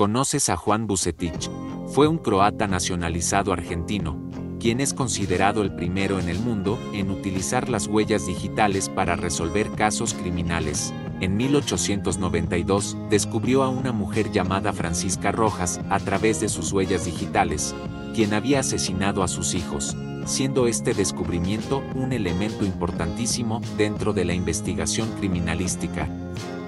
¿Conoces a Juan Vucetich? Fue un croata nacionalizado argentino, quien es considerado el primero en el mundo en utilizar las huellas digitales para resolver casos criminales. En 1892, descubrió a una mujer llamada Francisca Rojas a través de sus huellas digitales, quien había asesinado a sus hijos, siendo este descubrimiento un elemento importantísimo dentro de la investigación criminalística.